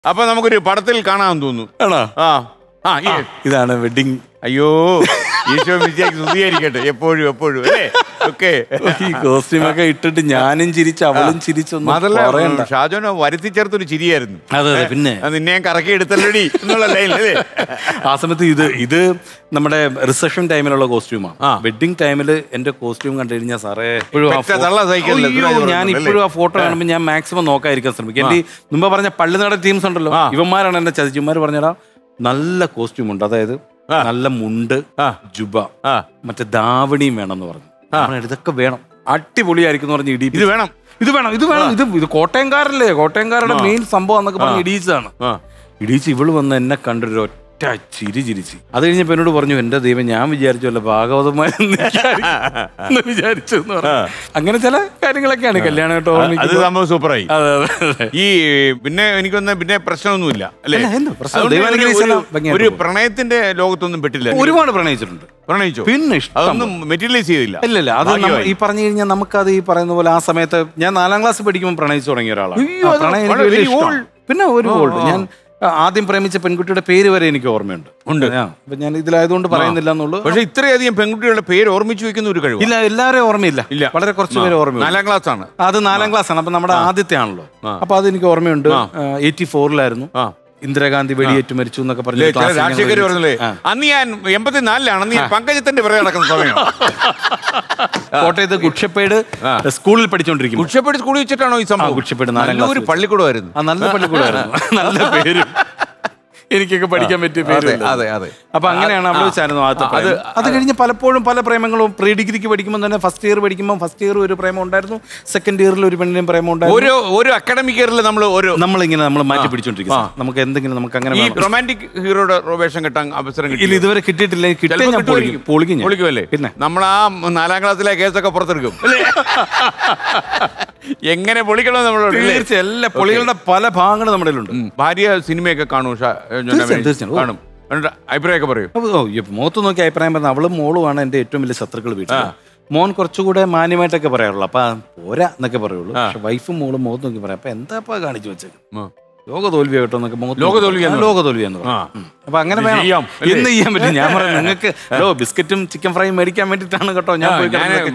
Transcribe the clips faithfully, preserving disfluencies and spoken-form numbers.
അപ്പൊ നമുക്കൊരു പടത്തിൽ കാണാൻ തോന്നുന്നു. ആ ഇതാണ് വെഡിങ്. അയ്യോ ഈശോ മിശിഹായ്ക്ക് സ്തുതിയായിരിക്കട്ടെ എപ്പോഴും എപ്പോഴും അല്ലേ. ഓക്കെ, ഈ കോസ്റ്റ്യൂമൊക്കെ ഇട്ടിട്ട് ഞാനും ചിരിച്ചു അവളും ചിരിച്ചൊന്നും അതല്ല, ഷാജോനെ വരുത്തി ചേർത്തൊരു ചിരിയായിരുന്നു. അതെ അതെ, പിന്നെ നിന്നെ ഞാൻ കറക്കി എടുത്തല്ലടി എന്നുള്ള ലൈനിലല്ലേ. ആ സമയത്ത് ഇത് ഇത് നമ്മുടെ റിസപ്ഷൻ ടൈമിലുള്ള കോസ്റ്റ്യൂമാണ്. വെഡിങ് ടൈമിൽ എന്റെ കോസ്റ്റ്യൂം കണ്ടു കഴിഞ്ഞാൽ സാറേ ഞാൻ ഇപ്പോഴും ആ ഫോട്ടോ കാണുമ്പോൾ ഞാൻ മാക്സിമം നോക്കാതിരിക്കാൻ ശ്രമിക്കും. എന്റെ മുമ്പ് പറഞ്ഞ പള്ളിനട ടീംസ് ഉണ്ടല്ലോ, ഇവന്മാരാണ് എന്നെ ചതിച്ചുമാർ പറഞ്ഞാ നല്ല കോസ്റ്റ്യൂം ഉണ്ട്, അതായത് നല്ല മുണ്ട്, ജുബ, മറ്റേ ധാവണിയും വേണമെന്ന് പറഞ്ഞു. ഇതൊക്കെ വേണം, അടിപൊളിയായിരിക്കും എന്ന് പറഞ്ഞ് ഇടി ഇത് വേണം ഇത് വേണം ഇത് വേണം ഇത് ഇത് കോട്ടയംകാരല്ലേ, കോട്ടയംകാരുടെ മെയിൻ സംഭവം എന്നൊക്കെ പറഞ്ഞ് ഇടിയിച്ചതാണ്. ഇടിയിച്ച് ഇവള് വന്ന് എന്നെ കണ്ടൊരു ഒറ്റ ചിരി ചിരിച്ച്. അത് കഴിഞ്ഞപ്പോ എന്നോട് പറഞ്ഞു, എന്റെ ദൈവം ഞാൻ വിചാരിച്ചല്ല ഭാഗവതമാരെന്ന് വിചാരിച്ചു എന്ന് പറഞ്ഞു. അങ്ങനെ ചില കാര്യങ്ങളൊക്കെയാണ് കല്യാണം കേട്ടോ. അത് സംഭവം സൂപ്പറായി. ഈ പിന്നെ എനിക്കൊന്നും പിന്നെ പ്രശ്നമൊന്നുമില്ല അല്ലേ. ഒരു പ്രണയത്തിന്റെ ലോകത്തൊന്നും പെട്ടില്ല. ഒരുപാട് പ്രണയിച്ചിട്ടുണ്ട്. പ്രണയിച്ചോ? പിന്നെ അതൊന്നും മെറ്റീരിയലൈസ് ചെയ്തില്ല. ഇല്ലല്ല, അത് ഈ പറഞ്ഞു കഴിഞ്ഞാൽ നമുക്കത് ഈ പറയുന്ന പോലെ ആ സമയത്ത് ഞാൻ നാലാം ക്ലാസ് പഠിക്കുമ്പോൾ പ്രണയിച്ചു തുടങ്ങിയ ഒരാളാണ്. പിന്നെ ഒരു ഗോൾഡ് ഞാൻ ആദ്യം പ്രേമിച്ച പെൺകുട്ടിയുടെ പേര് വരെ എനിക്ക് ഓർമ്മയുണ്ട്. ഉണ്ട്, അപ്പൊ ഞാൻ ഇതിലായതുകൊണ്ട് പറയുന്നില്ല എന്നുള്ളൂ. പക്ഷെ ഇത്രയധികം പെൺകുട്ടികളുടെ പേര് ഓർമ്മിച്ചു വെക്കുന്ന ഒരു കഴിവ് ഇല്ല, എല്ലാവരെയും ഓർമ്മയില്ല. ഇല്ല, വളരെ കുറച്ച് പേര് ഓർമ്മ. നാലാം ക്ലാസ് ആണ് അത്, നാലാം ക്ലാസ് ആണ്. അപ്പൊ നമ്മുടെ ആദ്യത്തെ ആണല്ലോ. അപ്പൊ അത് എനിക്ക് ഓർമ്മയുണ്ട്. എയ്റ്റി ഫോറിലായിരുന്നു ഇന്ദിരാഗാന്ധി വെടിയേറ്റ് മരിച്ചു എന്നൊക്കെ പറഞ്ഞു. രാജശേഖർ പറഞ്ഞല്ലേ, അന്ന് ഞാൻ എൺപത്തിനാലിലാണ് അന്ന് ഞാൻ പങ്കജത്തിന്റെ പിറകെ നടക്കുന്ന സമയം. കോട്ടയത്ത് ഗുഡ്ഷപ്പേട് സ്കൂളിൽ പഠിച്ചോണ്ടിരിക്കും. ഗുഡ്ഷപ്പേട് സ്കൂളിൽ വെച്ചിട്ടാണോ ഈ സംഭവം? ഗുഡ്ഷപ്പേട് നാലാം ഒരു പള്ളിക്കൂടമായിരുന്നു. ആ, നല്ല പള്ളിക്കൂടമായിരുന്നു. നല്ല പേര്, എനിക്കൊക്കെ പഠിക്കാൻ പറ്റിയ പേര്. അതെ അതെ. അപ്പൊ അങ്ങനെയാണ് അവിടെ വെച്ചായിരുന്നു ആദ്യത്തെ. അത് അത് കഴിഞ്ഞ് പലപ്പോഴും പല പ്രേമങ്ങളും പ്രീ ഡിഗ്രിക്ക് പഠിക്കുമ്പോൾ തന്നെ ഫസ്റ്റ് ഇയർ പഠിക്കുമ്പോൾ ഫസ്റ്റ് ഇയർ ഒരു പ്രേമം ഉണ്ടായിരുന്നു, സെക്കൻഡ് ഇയറിൽ ഒരു പെണ്ണിനും പ്രേമം ഉണ്ടായിരുന്നു. ഓരോ ഒരു അക്കാഡമിക് ഇയറിൽ നമ്മൾ ഒരു നമ്മളിങ്ങനെ നമ്മൾ മാറ്റി പിടിച്ചോണ്ടിരിക്കും. നമുക്ക് എന്തെങ്കിലും നമുക്ക് അങ്ങനെ റൊമാൻറ്റിക് ഹീറോയുടെ വേഷം കിട്ടാൻ അവസരം കിട്ടില്ല, ഇതുവരെ കിട്ടിയിട്ടില്ല. കിട്ടിയ പൊളിക്കുമല്ലേ. പിന്നെ നമ്മൾ ആ നാലാം ക്ലാസ്സിലെ കേസൊക്കെ പുറത്തെടുക്കും. എങ്ങനെ പൊളിക്കണം നമ്മളോട്. എല്ലാ പൊളികളുടെ പല ഭാഗങ്ങളും നമ്മുടെ ഉണ്ട്. ഭാര്യ സിനിമയൊക്കെ കാണും, കാണും, അഭിപ്രായമൊക്കെ പറയും. മുഖത്ത് നോക്കി അഭിപ്രായം പറഞ്ഞാൽ അവളും മോളുമാണ് എൻ്റെ ഏറ്റവും വലിയ ശത്രുക്കൾ വീട്ടിൽ. മോൻ കുറച്ചുകൂടെ മാന്യമായിട്ടൊക്കെ പറയാറുള്ളൂ, അപ്പൊ പോരാ എന്നൊക്കെ പറയുള്ളൂ. പക്ഷെ വൈഫും മോളും മുഖത്ത് നോക്കി പറയാം, അപ്പൊ എന്താ കാണിച്ചു വെച്ചേക്കും, ലോക തോൽവി കേട്ടോ എന്നൊക്കെ. ലോക തോൽവി ലോക തോൽവിയെന്ന് പറഞ്ഞു. അപ്പൊ അങ്ങനെ വേണം, എന്ന് ചെയ്യാൻ പറ്റും. ഞാൻ പറഞ്ഞു നിങ്ങൾക്ക് ലോ ബിസ്ക്കറ്റും ചിക്കൻ ഫ്രൈയും മേടിക്കാൻ വേണ്ടിയിട്ടാണ് കേട്ടോ ഞാൻ പോയി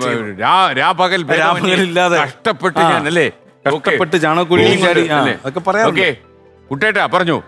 രാപകലില്ലാതെ കഷ്ടപ്പെട്ട് ഞാനല്ലേ കഷ്ടപ്പെട്ട് ചാണകക്കുഴിയും ചാടി അതൊക്കെ പറയാം. കുട്ടേട്ടാ പറഞ്ഞു.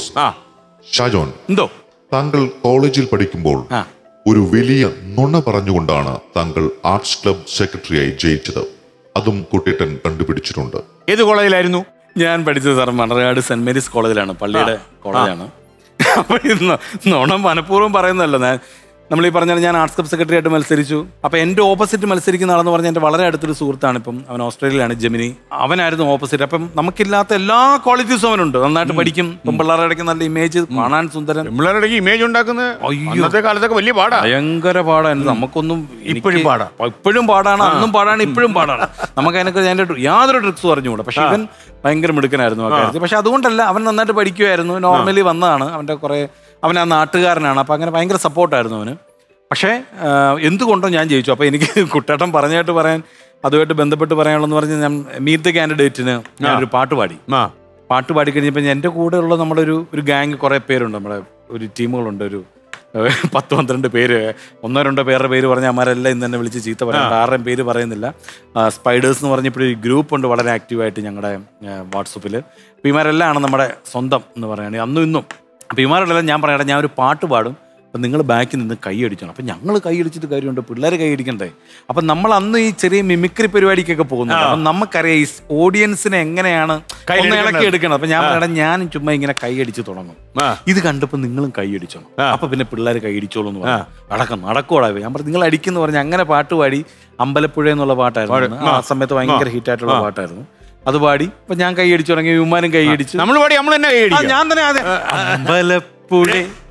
ഷാജോൺ, എന്തോ താങ്കൾ കോളേജിൽ പഠിക്കുമ്പോൾ ഒരു വലിയ നുണ പറഞ്ഞുകൊണ്ടാണ് താങ്കൾ ആർട്സ് ക്ലബ് സെക്രട്ടറിയായി ജയിച്ചത്. അതും കുട്ടേട്ടൻ കണ്ടുപിടിച്ചിട്ടുണ്ട്. ഏത് കോളേജിലായിരുന്നു ഞാൻ പഠിച്ചത്? സാർ മണർകാട് സെന്റ് മേരീസ് കോളേജിലാണ്, പള്ളിയുടെ കോളേജാണ്. അപ്പൊ നുണ മനഃപൂർവ്വം പറയുന്നല്ലോ. ഞാൻ നമ്മൾ ഈ പറഞ്ഞാൽ ഞാൻ ആർട്സ് ക്ലബ് സെക്രട്ടറി ആയിട്ട് മത്സരിച്ചു. അപ്പോൾ എൻ്റെ ഓപ്പോസിറ്റ് മത്സരിക്കുന്ന ആളെന്ന് പറഞ്ഞാൽ എൻ്റെ വളരെ അടുത്തൊരു സുഹൃത്താണ്. ഇപ്പം അവൻ ഓസ്ട്രേലിയയിലാണ്, ജെമിനി. അവനായിരുന്നു ഓപ്പോസിറ്റ്. അപ്പം നമുക്കില്ലാത്ത എല്ലാ ക്വാളിറ്റീസും അവനുണ്ട്. നന്നായിട്ട് പഠിക്കും, പിള്ളേരുടെ ഇടയ്ക്ക് നല്ല ഇമേജ്, കാണാൻ സുന്ദരൻ. പിള്ളേരുടെ ഇമേജ് ഉണ്ടാക്കുന്നത് അയ്യോ കാലത്തൊക്കെ വലിയ പാടാണ്, ഭയങ്കര പാടാണ്. നമുക്കൊന്നും ഇപ്പോഴും പാടാ ഇപ്പോഴും പാടാണ്, അന്നും പാടാണ്, ഇപ്പോഴും പാടാണ്. നമുക്ക് അതിനൊക്കെ അതിൻ്റെ യാതൊരു ട്രിക്സും അറിഞ്ഞുകൂടാ. പക്ഷെ ഇവൻ ഭയങ്കര മിടുക്കനായിരുന്നു ആ കാര്യത്തിൽ. പക്ഷെ അതുകൊണ്ടല്ല, അവൻ നന്നായിട്ട് പഠിക്കുമായിരുന്നു. നോർമലി വന്നതാണ്. അവൻ്റെ കുറേ അവൻ ആ നാട്ടുകാരനാണ്. അപ്പം അങ്ങനെ ഭയങ്കര സപ്പോർട്ടായിരുന്നു അവന്. പക്ഷേ എന്തുകൊണ്ടോ ഞാൻ ജയിച്ചു. അപ്പോൾ എനിക്ക് കുട്ടേട്ടൻ പറഞ്ഞായിട്ട് പറയാൻ, അതുമായിട്ട് ബന്ധപ്പെട്ട് പറയാനുള്ളതെന്ന് പറഞ്ഞാൽ, ഞാൻ മീറ്റ് ദ കാൻഡിഡേറ്റിന് ഞാനൊരു പാട്ട് പാടി. പാട്ട് പാടി കഴിഞ്ഞപ്പോൾ എൻ്റെ കൂടെ ഉള്ള നമ്മുടെ ഒരു ഒരു ഗാങ് കുറേ പേരുണ്ട്, നമ്മുടെ ഒരു ടീമുകളുണ്ട്, ഒരു പത്ത് പന്ത്രണ്ട് പേര്. ഒന്നോ രണ്ടോ പേരുടെ പേര് പറഞ്ഞാൽ അമ്മരെല്ലാം ഇന്ന് തന്നെ വിളിച്ച് ചീത്ത പറയാം. ആരുടെയും പേര് പറയുന്നില്ല. സ്പൈഡേഴ്സ് എന്ന് പറഞ്ഞപ്പോൾ ഒരു ഗ്രൂപ്പുണ്ട് വളരെ ആക്റ്റീവായിട്ട് ഞങ്ങളുടെ വാട്സപ്പിൽ. അപ്പോൾ ഇമാരെല്ലാം ആണ് നമ്മുടെ സ്വന്തം എന്ന് പറയുകയാണെങ്കിൽ അന്നും ഇന്നും. അപ്പോൾ ഇമാരെല്ലാം ഞാൻ പറയട്ടെ, ഞാൻ ഒരു പാട്ട് പാടും, അപ്പം നിങ്ങൾ ബാക്കിൽ നിന്ന് കൈ അടിക്കണം. അപ്പം ഞങ്ങൾ കൈ അടിച്ചിട്ട് കാര്യമുണ്ട്, പിള്ളേർ കൈ അടിക്കണ്ടേ. അപ്പം നമ്മൾ അന്ന് ഈ ചെറിയ മിമിക്രി പരിപാടിക്കൊക്കെ പോകുന്നുണ്ട്. അപ്പം നമുക്കറിയാം ഈ ഓഡിയൻസിനെ എങ്ങനെയാണ് ഇളക്കി എടുക്കണം. അപ്പം ഞാൻ പറയണം, ഞാനും ചുമ്മാ ഇങ്ങനെ കൈ അടിച്ച് തുടങ്ങും. ഇത് കണ്ടപ്പോൾ നിങ്ങളും കൈ അടിച്ചോണം. അപ്പം പിന്നെ പിള്ളേർ കൈ അടിച്ചോളൂ എന്ന് പറഞ്ഞു. നടക്കും നടക്കോടാ. ഞാൻ പറഞ്ഞു നിങ്ങൾ അടിക്കുന്ന പറഞ്ഞ് അങ്ങനെ പാട്ട് പാടി. അമ്പലപ്പുഴ എന്നുള്ള പാട്ടായിരുന്നു ആ സമയത്ത്, ഭയങ്കര ഹിറ്റായിട്ടുള്ള പാട്ടായിരുന്നു. അത് പാടി. അപ്പൊ ഞാൻ കൈ അടിച്ചു തുടങ്ങി, വിമാനം കൈ അടിച്ചു. നമ്മൾ പാടി നമ്മൾ തന്നെ കൈ അടിച്ചു. ഞാൻ തന്നെ അതെ അമ്പലപ്പുഴ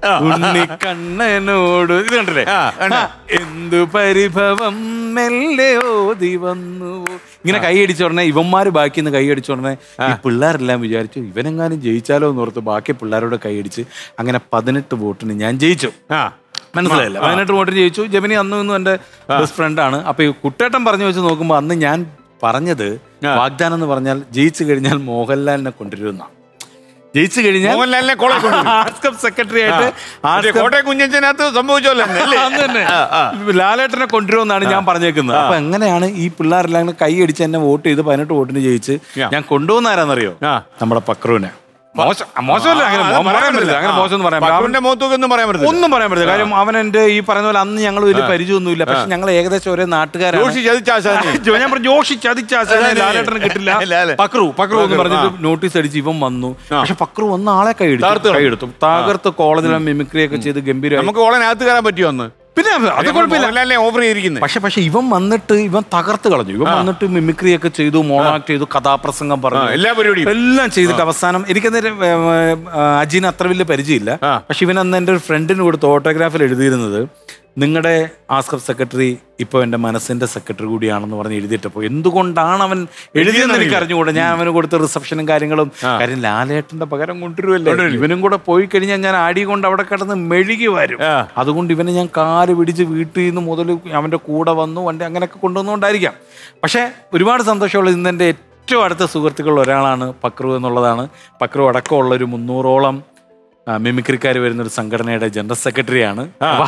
ഉണ്ണിക്കണ്ണനോട് ഇത് കണ്ടില്ലേ, എന്തു പരിഭവം മെല്ലെ ഓതി വന്നു. ഇങ്ങനെ കൈ അടിച്ചു ഉടനെ ഇവന്മാര് ബാക്കി നിന്ന് കൈ അടിച്ചു ഉടനെ ഈ പിള്ളേരെല്ലാം വിചാരിച്ചു ഇവനെങ്ങാനും ജയിച്ചാലോ എന്ന് ഓർത്ത് ബാക്കി പിള്ളേരോട് കൈ അടിച്ച് അങ്ങനെ പതിനെട്ട് വോട്ടിന് ഞാൻ ജയിച്ചു. മനസ്സിലായില്ല, പതിനെട്ട് വോട്ടിന് ജയിച്ചു. ജെമിനി അന്നും ഇന്നും എൻ്റെ ബെസ്റ്റ് ഫ്രണ്ടാണ്. അപ്പൊ ഈ കുട്ടേട്ടൻ പറഞ്ഞു വെച്ച് നോക്കുമ്പോൾ അന്ന് ഞാൻ പറഞ്ഞത് വാഗ്ദാനം എന്ന് പറഞ്ഞാൽ ജയിച്ചു കഴിഞ്ഞാൽ മോഹൻലാലിനെ കൊണ്ടുവരുന്ന. ജയിച്ചു കഴിഞ്ഞാൽ മോഹൻലാലിനെ കോളേജ് ആർട്സ് ക്ലബ് സെക്രട്ടറി ആയിട്ട് കോട്ടയം കുഞ്ഞച്ചനകത്ത് സംഭവിച്ചല്ലോ തന്നെ ലാലേട്ടനെ കൊണ്ടുവരുമെന്നാണ് ഞാൻ പറഞ്ഞേക്കുന്നത്. അപ്പൊ എങ്ങനെയാണ് ഈ പിള്ളേരെല്ലാം കൈ അടിച്ച് എന്നെ വോട്ട് ചെയ്ത് പതിനെട്ട് വോട്ടിന് ജയിച്ച് ഞാൻ കൊണ്ടുപോകുന്നാരാന്നറിയോ? നമ്മുടെ പക്രുവിനെ. മോശമല്ല, അങ്ങനെ പറയാൻ പറ്റില്ല, അങ്ങനെ മോശം ഒന്നും പറയാൻ പറ്റില്ല, ഒന്നും പറയാൻ പറ്റില്ല. കാര്യം അവൻ എന്റെ ഈ പറയുന്ന പോലെ അന്ന് ഞങ്ങൾ വലിയ പരിചയമൊന്നുമില്ല, പക്ഷെ ഞങ്ങൾ ഏകദേശം ഒരേ നാട്ടുകാരാണ്. ഞാൻ പറഞ്ഞു ജോഷി ചതിച്ചാശാനെ ലാലേട്ടന് കിട്ടില്ല, പക്രു പക്രു എന്ന് പറഞ്ഞിട്ട് നോട്ടീസ് അടിച്ച് ഇവൻ വന്നു. പക്ഷെ പക്രു വന്ന ആളെ കൈ എടുത്തു കൈ എടുത്തു തകർത്ത് കോളേജിലെ മിമിക്രി ഒക്കെ ചെയ്ത് ഗംഭീരം. നമുക്ക് കോളേജിനകത്ത് കയറാൻ പറ്റുമോ? പിന്നെ അത് കുഴപ്പമില്ല, ഓഫർ ചെയ്തിരിക്കുന്നത്. പക്ഷെ പക്ഷെ ഇവൻ വന്നിട്ട് ഇവൻ തകർത്ത് കളഞ്ഞു. ഇവൻ വന്നിട്ട് മിമിക്രി ഒക്കെ ചെയ്തു, മോണാക്ട് ചെയ്തു, കഥാപ്രസംഗം പറഞ്ഞു, എല്ലാ പരിപാടിയും എല്ലാം ചെയ്തിട്ട് അവസാനം എനിക്കന്നേരം അജീന് അത്ര വലിയ പരിചയമില്ല. പക്ഷെ ഇവൻ അന്ന് എൻ്റെ ഒരു ഫ്രണ്ടിന് കൊടുത്ത് ഓട്ടോഗ്രാഫിൽ എഴുതിയിരുന്നത് നിങ്ങളുടെ ആസ്കർ സെക്രട്ടറി ഇപ്പൊ എന്റെ മനസ്സിന്റെ സെക്രട്ടറി കൂടിയാണെന്ന് പറഞ്ഞ് എഴുതിയിട്ടപ്പോ എന്തുകൊണ്ടാണ് അവൻ എഴുതിയെന്ന് എനിക്ക് അറിഞ്ഞുകൂടെ. ഞാൻ അവന് കൊടുത്ത റിസപ്ഷനും കാര്യങ്ങളും. കാര്യം ലാലേട്ടന്റെ പകരം കൊണ്ടുവരുമല്ലോ, ഇവനും കൂടെ പോയി കഴിഞ്ഞാൽ ഞാൻ ആടി കൊണ്ട് അവിടെ കിടന്ന് മെഴുകി വരും. അതുകൊണ്ട് ഇവനെ ഞാൻ കാല് പിടിച്ച് വീട്ടിൽ നിന്ന് മുതൽ അവന്റെ കൂടെ വന്നു വണ്ടി അങ്ങനെയൊക്കെ കൊണ്ടുവന്നുകൊണ്ടായിരിക്കാം. പക്ഷെ ഒരുപാട് സന്തോഷമുള്ള ഇന്ന് എൻ്റെ ഏറ്റവും അടുത്ത സുഹൃത്തുക്കളിൽ ഒരാളാണ് പക്രു എന്നുള്ളതാണ്. പക്രു അടക്കമുള്ള ഒരു മുന്നൂറോളം മിമിക്രിക്കാർ വരുന്ന ഒരു സംഘടനയുടെ ജനറൽ സെക്രട്ടറിയാണ്.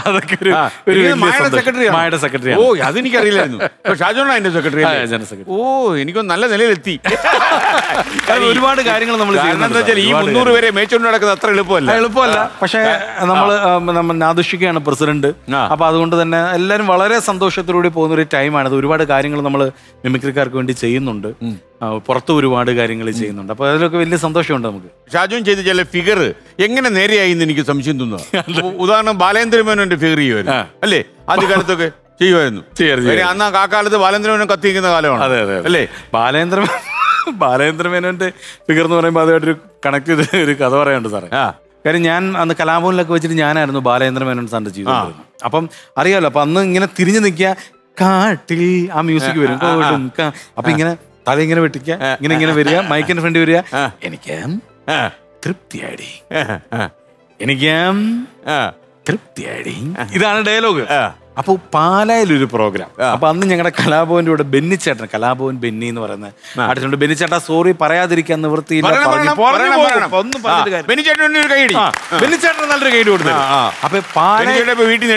സെക്രട്ടറി. ഓ അതെനിക്കറിയില്ലായിരുന്നു. ഷാജോണാ അതിന്റെ സെക്രട്ടറി, ജനറൽ സെക്രട്ടറി. ഓ എനിക്കൊന്ന് നല്ല നിലയിലെത്തി. ഒരുപാട് കാര്യങ്ങൾ നമ്മൾ എന്താ വെച്ചാൽ ഈ മുന്നൂറ് പേരെ മേച്ചോണ്ട് നടക്കുന്നത് അത്ര എളുപ്പമല്ല എളുപ്പമല്ല പക്ഷെ നമ്മള് നമ്മൾ നാദുഷിക്കയാണ് പ്രസിഡന്റ്. അപ്പൊ അതുകൊണ്ട് തന്നെ എല്ലാവരും വളരെ സന്തോഷത്തോടുകൂടി പോകുന്ന ഒരു ടൈമാണിത്. ഒരുപാട് കാര്യങ്ങൾ നമ്മൾ മിമിക്രിക്കാർക്ക് വേണ്ടി ചെയ്യുന്നുണ്ട്, പുറത്ത് ഒരുപാട് കാര്യങ്ങൾ ചെയ്യുന്നുണ്ട്. അപ്പൊ അതിലൊക്കെ വലിയ സന്തോഷമുണ്ട് നമുക്ക്. ഷാജോൻ ചെയ്ത ചില ഫിഗർ എങ്ങനെ നേരെയായി എന്ന് എനിക്ക് സംശയം തോന്നുന്നു. ഉദാഹരണം ബാലേന്ദ്രമേനോന്റെ ഫിഗർ ചെയ്യുമായിരുന്നു അല്ലേ, ആദ്യ കാലത്തൊക്കെ ചെയ്യുമായിരുന്നു. അന്ന് ആ കാലത്ത് ബാലേന്ദ്രമേനോൻ കത്തിക്കുന്ന കാലമാണ്. അതെ അതെ അല്ലേ. ബാലേന്ദ്ര ബാലേന്ദ്രമേനോന്റെ ഫിഗർ എന്ന് പറയുമ്പോൾ അതുമായിട്ടൊരു കണക്ട് ചെയ്ത് ഒരു കഥ പറയാനുണ്ട് സാറേ. കാര്യം ഞാൻ അന്ന് കലാഭവനിലൊക്കെ വെച്ചിട്ട് ഞാനായിരുന്നു ബാലേന്ദ്രമേനോൻ സാറിന്റെ ചെയ്തത്. അപ്പം അറിയാലോ, അപ്പൊ അന്ന് ഇങ്ങനെ തിരിഞ്ഞു നിൽക്കുക, കാട്ടിൽ ആ മ്യൂസിക് വരും, അപ്പൊ ഇങ്ങനെ തല ഇങ്ങനെ വെട്ടിക്ക, ഇങ്ങനെ ഇങ്ങനെ വരിക, മൈക്കിന്റെ ഫ്രണ്ട് വരിക, എനിക്ക് തൃപ്തിയാടി എനിക്ക് തൃപ്തിയാടി, ഇതാണ് ഡയലോഗ്. അപ്പൊ പാലായിലൊരു പ്രോഗ്രാം. അപ്പൊ അന്ന് ഞങ്ങളുടെ കലാഭവന്റെ കൂടെ ബെന്നിച്ചേട്ടൻ, കലാഭവൻ ബെന്നി എന്ന് പറയുന്ന അടുത്തുണ്ട്. ബെന്നിച്ചേട്ടാ സോറി പറയാതിരിക്കാൻ നിവൃത്തിയില്ല, ബെന്നിച്ചേട്ടൻ നല്ലൊരു ഗൈഡ് കൊടുത്തു. അപ്പൊ പാലായി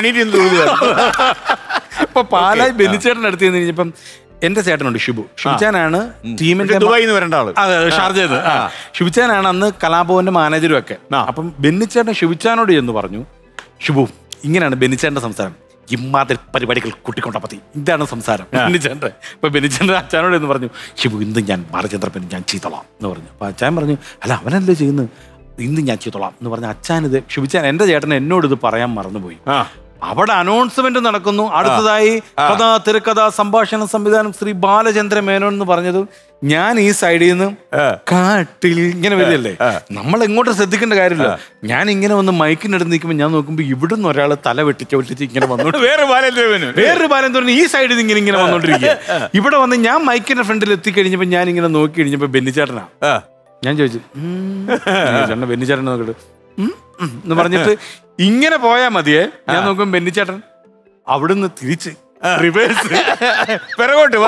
അപ്പൊ പാലായി ബെന്നിച്ചേട്ടൻ അടുത്ത് കഴിഞ്ഞപ്പം എന്റെ ചേട്ടനുണ്ട് ഷിബു, ഷിബുച്ചാനാണ് ടീമിന്റെ ഷാർജ. ഷിബുച്ചാനാണ് അന്ന് കലാഭവന്റെ മാനേജരും ഒക്കെ. അപ്പം ബെന്നിച്ചേട്ടൻ ഷിബുച്ചാനോട് എന്ന് പറഞ്ഞു, ഷിബു ഇങ്ങനെയാണ് ബെന്നിച്ചേട്ടന്റെ സംസാരം, ഇമ്മാതിരി പരിപാടികൾ കൂട്ടിക്കൊണ്ടപ്പത്തി, ഇതാണ് സംസാരം ബെന്നിച്ചേട്ടൻ. അപ്പൊ ബെന്നിച്ചേട്ടൻ അച്ഛനോട് എന്ന് പറഞ്ഞു, ഷിബു ഇന്ന് ഞാൻ ബാലചന്ദ്രപ്പൻ ഞാൻ ചെയ്തോളാം എന്ന് പറഞ്ഞു. അപ്പൊ അച്ഛൻ പറഞ്ഞു, അല്ല അവനല്ലേ ചെയ്യുന്നത്, ഇന്ന് ഞാൻ ചെയ്തോളാം എന്ന് പറഞ്ഞ അച്ഛനിത് ഷിബുച്ചാൻ എന്റെ ചേട്ടൻ എന്നോട് ഇത് പറയാൻ മറന്നുപോയി. അവിടെ അനൗൺസ്മെന്റ് നടക്കുന്നു. അടുത്തതായി കഥ, തിരക്കഥ, സംഭാഷണ സംവിധാനം ശ്രീ ബാലചന്ദ്ര മേനോൻ എന്ന് പറഞ്ഞത് ഞാൻ ഈ സൈഡിൽ നിന്ന് കാട്ടിൽ ഇങ്ങനെ വരികയല്ലേ, നമ്മൾ എങ്ങോട്ട് ശ്രദ്ധിക്കേണ്ട കാര്യമില്ല. ഞാൻ ഇങ്ങനെ വന്ന് മൈക്കിനടുത്ത് നിൽക്കുമ്പോൾ ഞാൻ നോക്കുമ്പോൾ ഇവിടുന്ന് ഒരാൾ തല വെട്ടിച്ച് വെട്ടിച്ച് ഇങ്ങനെ വന്നോണ്ട് വേറെ ബാലേന്ദ്രൻ വേറൊരു ബാലേന്ദ്രൻ ഈ സൈഡിൽ നിന്ന് ഇങ്ങനെ ഇങ്ങനെ വന്നോണ്ടിരിക്കുക. ഇവിടെ വന്ന് ഞാൻ മൈക്കിന്റെ ഫ്രണ്ടിൽ എത്തിക്കഴിഞ്ഞപ്പോൾ ഞാൻ ഇങ്ങനെ നോക്കി കഴിഞ്ഞപ്പോൾ ബെന്നിച്ചേട്ടനാ. ഞാൻ ചോദിച്ചു ചേട്ടൻ ബെന്നിച്ചേട്ടൻ നോക്കിട്ട് എന്ന് പറഞ്ഞിട്ട് ഇങ്ങനെ പോയാ മതിയേ. ഞാൻ നോക്കുമ്പോ ബെന്നിച്ചേട്ടൻ അവിടുന്ന് തിരിച്ച് റിവേഴ്സ് പിറകോട്ട്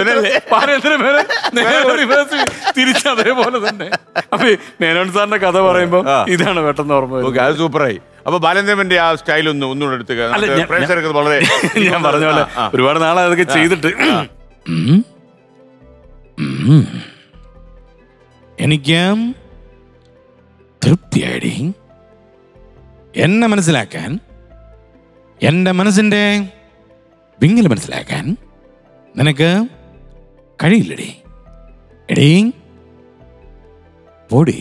റിവേഴ്സ് തിരിച്ച് അതേപോലെ തന്നെ. അപ്പൊ മേനോൻ സാറിന്റെ കഥ പറയുമ്പോ ഇതാണ് പെട്ടെന്ന് ഓർമ്മ. അത് സൂപ്പറായി. അപ്പൊ ബാലേന്ദ്രന്റെ ആ സ്റ്റൈൽ ഒന്ന് ഒന്നുകൂടെ എടുത്ത് വളരെ ഞാൻ പറഞ്ഞ പോലെ ഒരുപാട് നാളെ അതൊക്കെ ചെയ്തിട്ട് എനിക്ക് തൃപ്തിയായി എന്നെ മനസ്സിലാക്കാൻ, എൻ്റെ മനസ്സിൻ്റെ വിങ്ങൽ മനസ്സിലാക്കാൻ നിനക്ക് കഴിയില്ലടി എടീ പൊടി.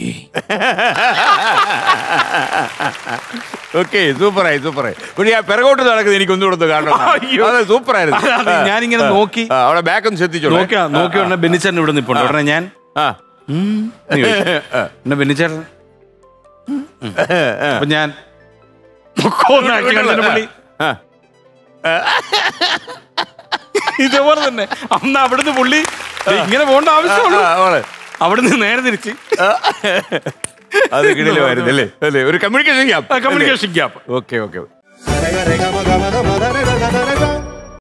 ഓക്കെ, സൂപ്പറായി സൂപ്പറായി. പക്ഷേ ആ പിറകോട്ട് നടക്കുന്നത് എനിക്ക് ഒന്നുകൂടെ കാണണം. സൂപ്പറായിരുന്നു. ഞാനിങ്ങനെ നോക്കി അവിടെ ബാക്ക് ഒന്ന് ശ്രദ്ധിച്ചു നോക്കിയാ നോക്കി ഉടനെ ബെന്നിച്ചേട്ടൻ ഇവിടെ നിൽപ്പുണ്ട്. ഉടനെ ഞാൻ എന്നെ ബെന്നിച്ചേട്ടൻ അപ്പൊ ഞാൻ ഇതേപോലെ തന്നെ അന്ന് അവിടുന്ന് പുള്ളി ഇങ്ങനെ പോകേണ്ട ആവശ്യമുള്ളൂ, അവിടുന്ന് നേരെ തിരിച്ച് അത് കിടിലമായിരുന്നു അല്ലേ അല്ലേ ഒരു communication gap communication gap okay okay